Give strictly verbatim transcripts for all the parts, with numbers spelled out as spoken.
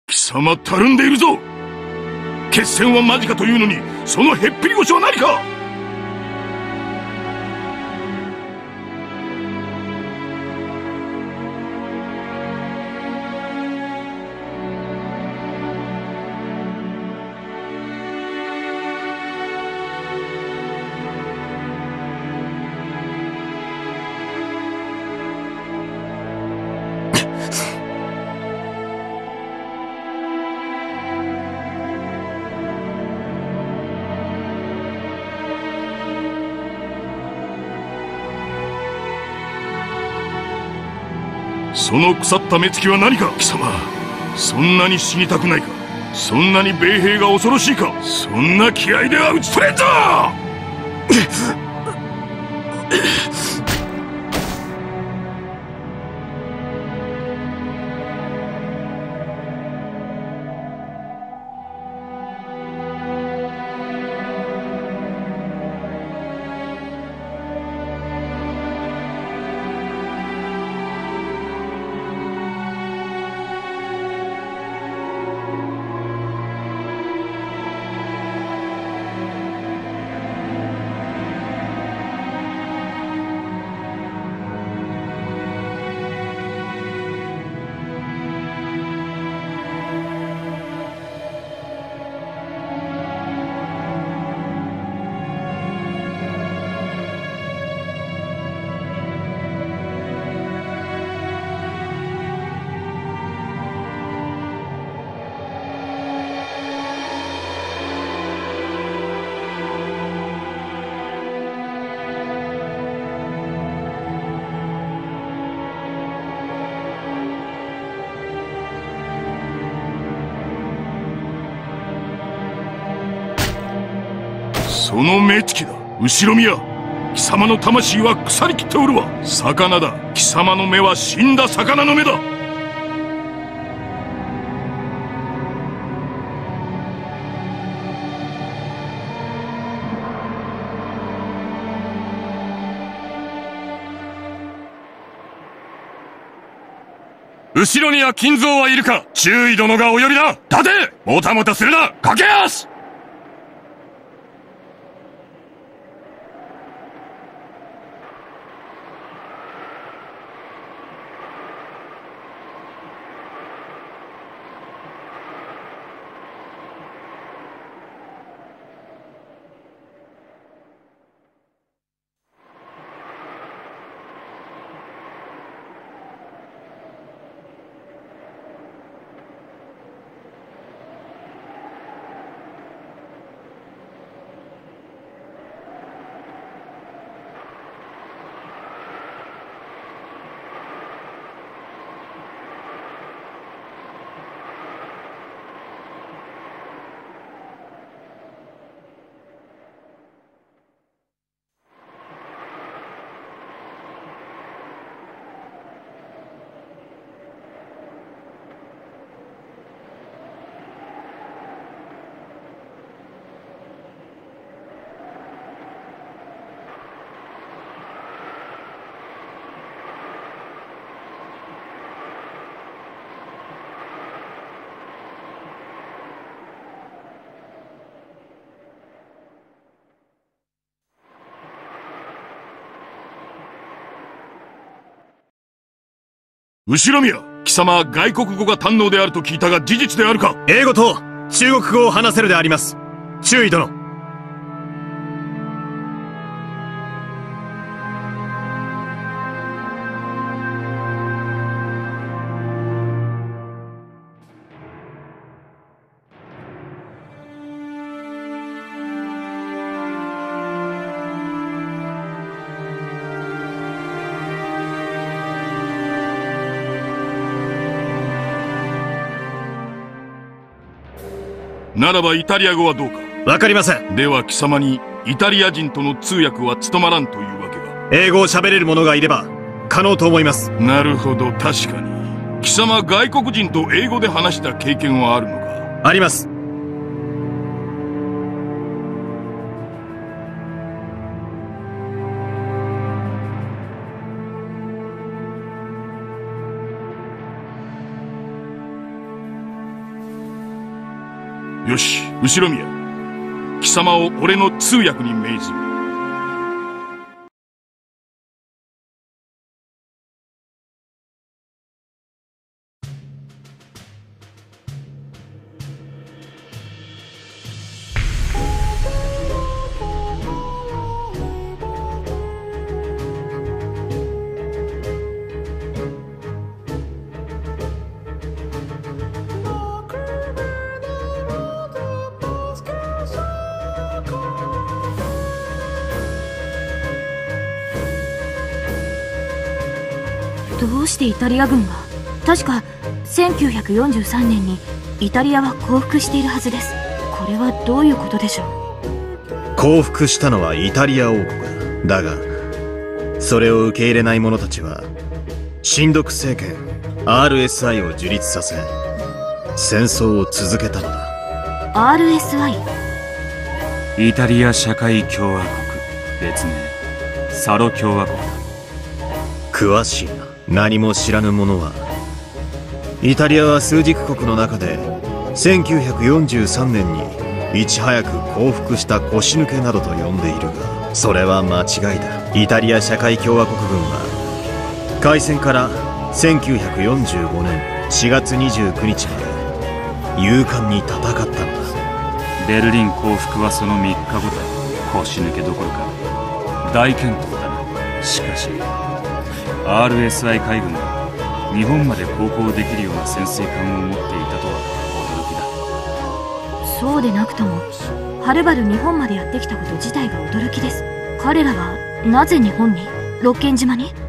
貴様たるんでいるぞ。決戦は間近というのに、そのへっぴり腰は何か。その腐った目つきは何か。貴様、そんなに死にたくないか。そんなに米兵が恐ろしいか。そんな気合では打ち取れんぞ。その目つきだ。後ろ宮、貴様の魂は腐りきっておるわ。魚だ。貴様の目は死んだ魚の目だ。 後ろには金蔵はいるか。注意殿がお呼びだ。立て。もたもたするな。駆け足。 後ろ宮、貴様は外国語が堪能であると聞いたが事実であるか。 英語と中国語を話せるであります。注意殿。 ならばイタリア語はどうか。 わかりません。 では貴様にイタリア人との通訳は務まらんというわけか。 英語を喋れる者がいれば可能と思います。 なるほど、確かに。貴様外国人と英語で話した経験はあるのか。 あります。 よし、後宮、貴様を俺の通訳に命ずる。 どうしてイタリア軍が？確かせんきゅうひゃくよんじゅうさんねんにイタリアは降伏しているはずです。これはどういうことでしょう？ 降伏したのはイタリア王国だ。だがそれを受け入れない者たちは親独政権 アールエスアイ を樹立させ戦争を続けたのだ。 アールエスアイ？ イタリア社会共和国、別名サロ共和国だ。 詳しいな。何も知らぬ者は、イタリアは枢軸国の中でせんきゅうひゃくよんじゅうさんねんにいち早く降伏した腰抜けなどと呼んでいるが、それは間違いだ。イタリア社会共和国軍は開戦からせんきゅうひゃくよんじゅうごねんしがつにじゅうくにちまで勇敢に戦ったのだ。 ベルリン降伏はそのみっかごだ。腰抜けどころか大健闘だな。しかしアールエスアイ 海軍が日本まで航行できるような潜水艦を持っていたとは驚きだ。 そうでなくともはるばる日本までやってきたこと自体が驚きです。彼らはなぜ日本に、六軒島に？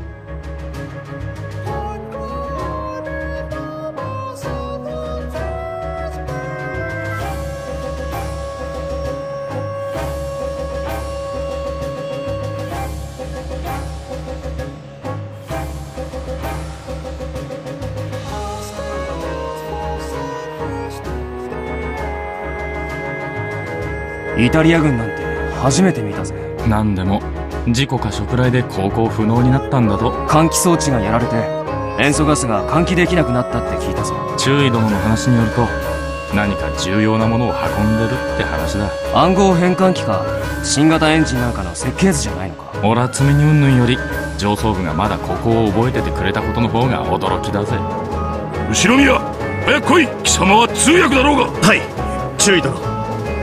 イタリア軍なんて初めて見たぜ。 なんでも事故か触雷で航行不能になったんだと。 換気装置がやられて塩素ガスが換気できなくなったって聞いたぞ。 中尉殿の話によると何か重要なものを運んでるって話だ。 暗号変換器か新型エンジンなんかの設計図じゃないのか。 オラ積みに云々より上層部がまだここを覚えててくれたことの方が驚きだぜ。 後宮、早く来い。貴様は通訳だろうが。 はい、注意殿。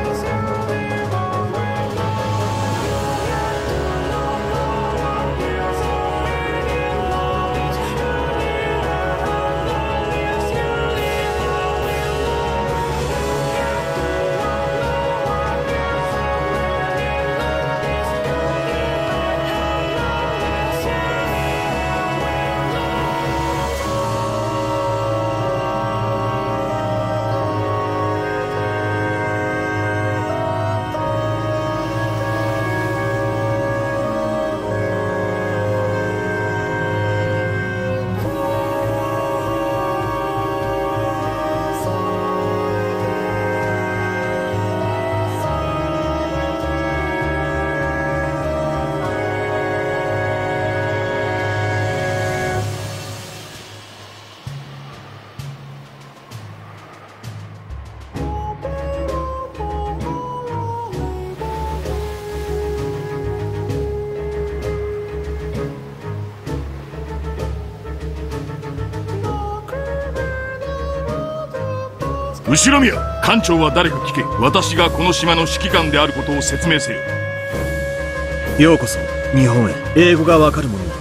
後宮、艦長は誰か聞け。私がこの島の指揮官であることを説明せよ。 ようこそ日本へ。英語がわかる者は？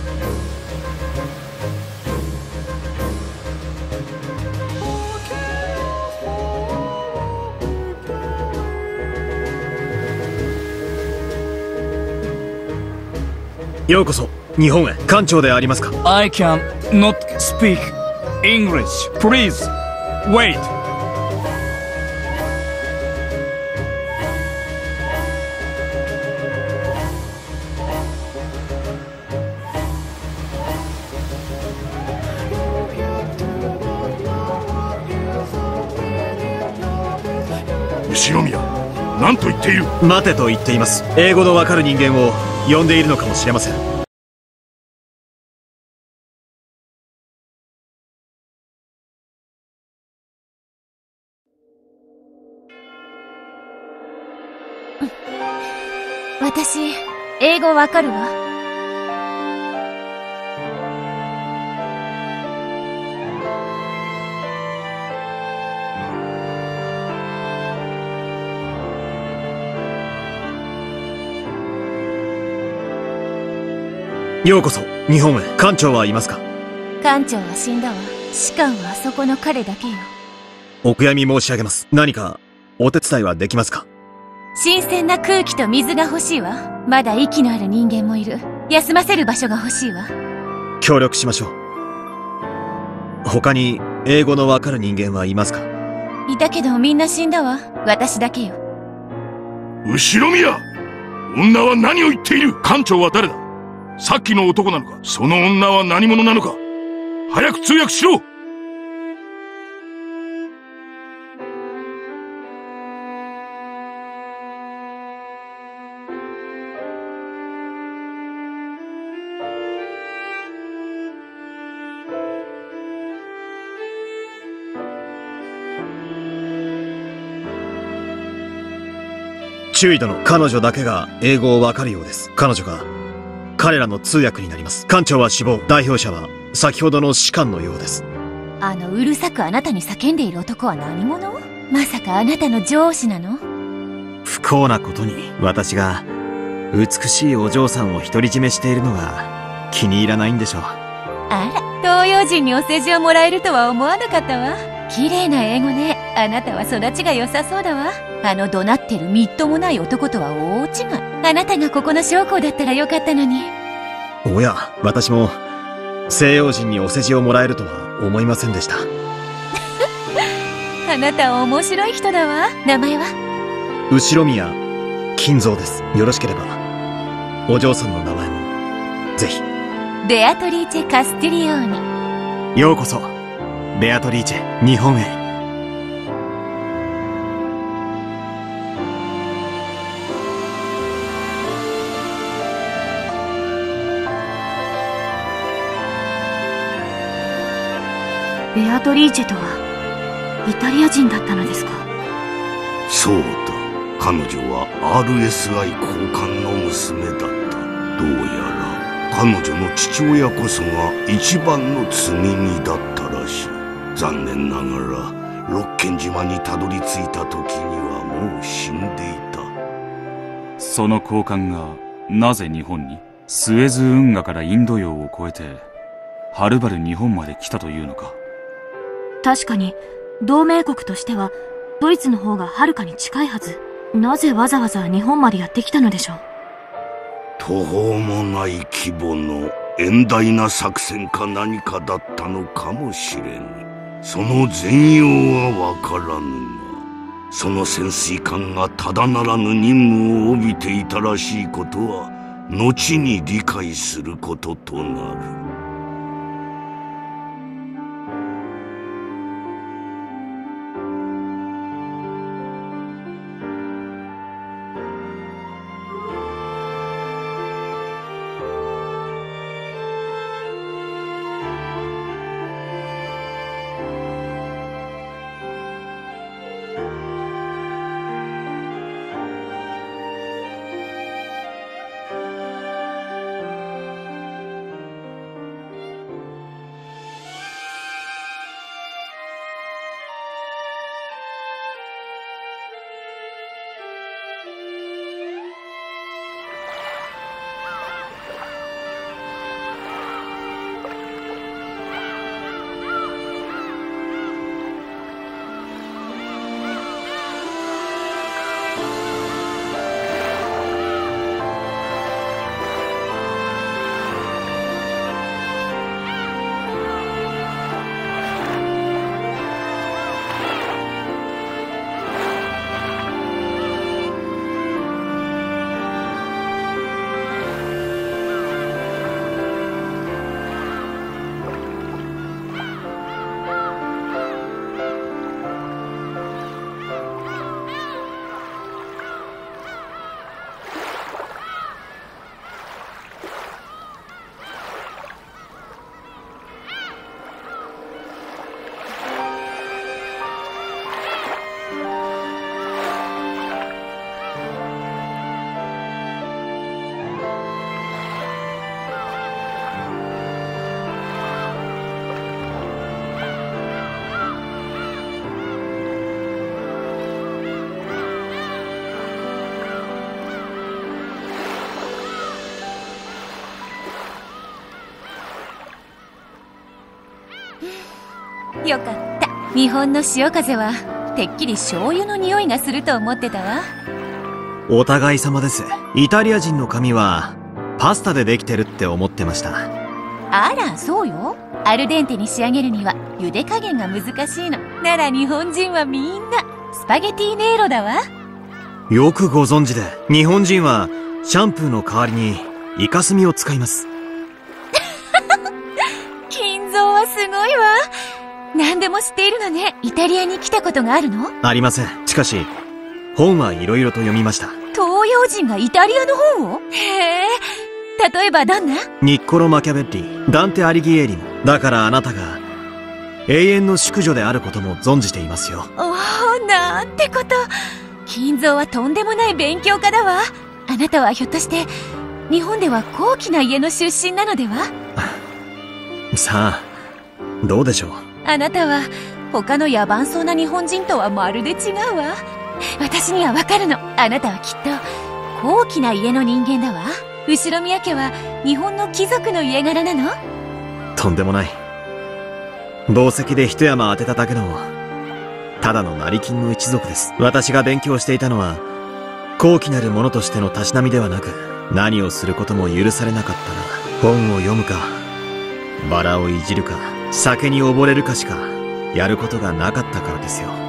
ようこそ日本へ。艦長でありますか？ I can not speak English. Please wait. 後宮、何と言っている？ 待てと言っています。英語のわかる人間を呼んでいるのかもしれません。 私、英語わかるわ。 ようこそ日本へ。艦長はいますか？ 艦長は死んだわ。士官はあそこの彼だけよ。 お悔やみ申し上げます。何かお手伝いはできますか？ 新鮮な空気と水が欲しいわ。まだ息のある人間もいる。休ませる場所が欲しいわ。 協力しましょう。他に英語のわかる人間はいますか？ いたけどみんな死んだわ。私だけよ。 後ろ宮！女は何を言っている？艦長は誰だ？さっきの男なのか？その女は何者なのか？早く通訳しろ！ 注意殿、彼女だけが英語をわかるようです。彼女が彼らの通訳になります。艦長は死亡、代表者は先ほどの士官のようです。 あのうるさくあなたに叫んでいる男は何者？まさかあなたの上司なの？ 不幸なことに私が美しいお嬢さんを独り占めしているのが気に入らないんでしょう。 あら、東洋人にお世辞をもらえるとは思わなかったわ。綺麗な英語ね。あなたは育ちが良さそうだわ。あの怒鳴ってるみっともない男とは大違い。あなたがここの将校だったらよかったのに。 おや、私も西洋人にお世辞をもらえるとは思いませんでした。 あなたは面白い人だわ。名前は？ 後宮金蔵です。よろしければお嬢さんの名前もぜひ。 ベアトリーチェ・カスティリオーニ。 ようこそベアトリーチェ、日本へ。 ベアトリーチェとはイタリア人だったのですか？ そうだ。彼女は アールエスアイ 高官の娘だった。どうやら彼女の父親こそが一番の積み荷だったらしい。残念ながらロッケン島にたどり着いた時にはもう死んでいた。 その高官がなぜ日本に？スエズ運河からインド洋を越えてはるばる日本まで来たというのか？ 確かに同盟国としてはドイツの方がはるかに近いはず。なぜわざわざ日本までやってきたのでしょう？ 途方もない規模の遠大な作戦か何かだったのかもしれぬ。その全容はわからぬが、その潜水艦がただならぬ任務を帯びていたらしいことは後に理解することとなる。 よかった。日本の潮風はてっきり醤油の匂いがすると思ってたわ。 お互い様です。イタリア人の髪はパスタでできてるって思ってました。 あら、そうよ。アルデンテに仕上げるには茹で加減が難しいの。なら日本人はみんなスパゲティネーロだわ。 よくご存知で。日本人はシャンプーの代わりにイカスミを使います。 金蔵はすごいわ。何でも知っているのね。イタリアに来たことがあるの？ ありません。しかし本はいろいろと読みました。 東洋人がイタリアの本を？へえ。例えばどんな？ ニッコロ・マキャベッリ、ダンテ・アリギエーリも。だからあなたが永遠の淑女であることも存じていますよ。 おお、なんてこと。金蔵はとんでもない勉強家だわ。あなたはひょっとして日本では高貴な家の出身なのでは？ さあ、どうでしょう。 あなたは他の野蛮そうな日本人とはまるで違うわ。私にはわかるの。あなたはきっと高貴な家の人間だわ。後ろ宮家は日本の貴族の家柄なの？ とんでもない。紡績で一山当てただけのただの成金の一族です。私が勉強していたのは高貴なる者としてのたしなみではなく、何をすることも許されなかったら本を読むかバラをいじるか酒に溺れるかしかやることがなかったからですよ。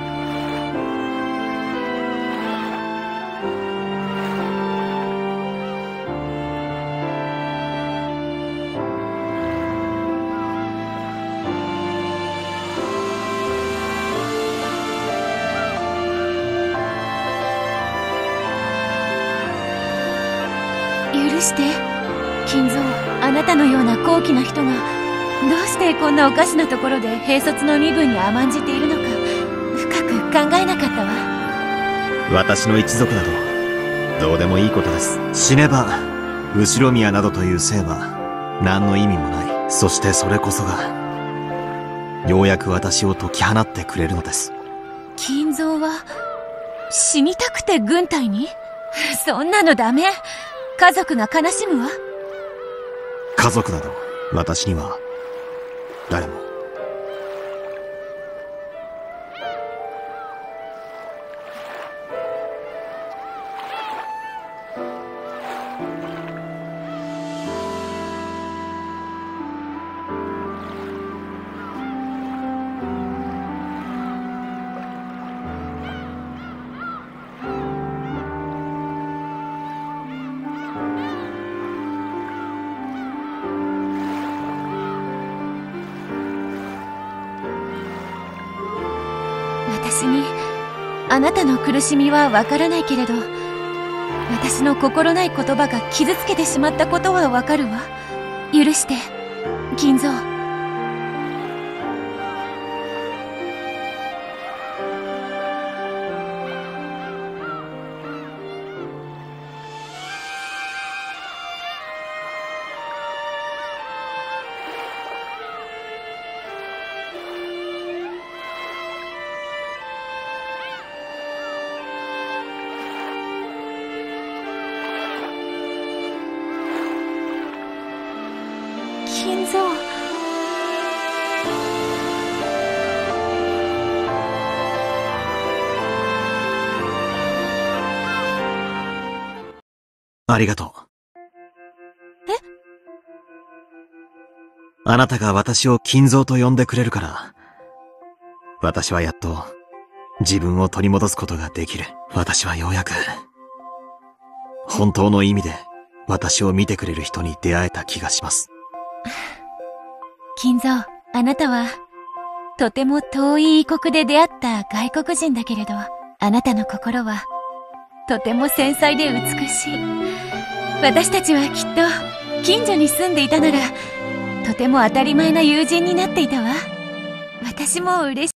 許して、金蔵。あなたのような高貴な人がどうしてこんなおかしなところで兵卒の身分に甘んじているのか深く考えなかったわ。 私の一族などどうでもいいことです。死ねば後ろ宮などという姓は何の意味もない。そしてそれこそがようやく私を解き放ってくれるのです。 金蔵は死にたくて軍隊に？そんなのダメ。家族が悲しむわ。 家族など私には誰も。 私にあなたの苦しみはわからないけれど、私の心ない言葉が傷つけてしまったことはわかるわ。許して金蔵。金蔵。 ありがとう。 え？ あなたが私を金蔵と呼んでくれるから、私はやっと自分を取り戻すことができる。私はようやく本当の意味で私を見てくれる人に出会えた気がします。 金蔵、あなたはとても遠い異国で出会った外国人だけれど、あなたの心はとても繊細で美しい。私たちはきっと近所に住んでいたならとても当たり前な友人になっていたわ。私も嬉しい。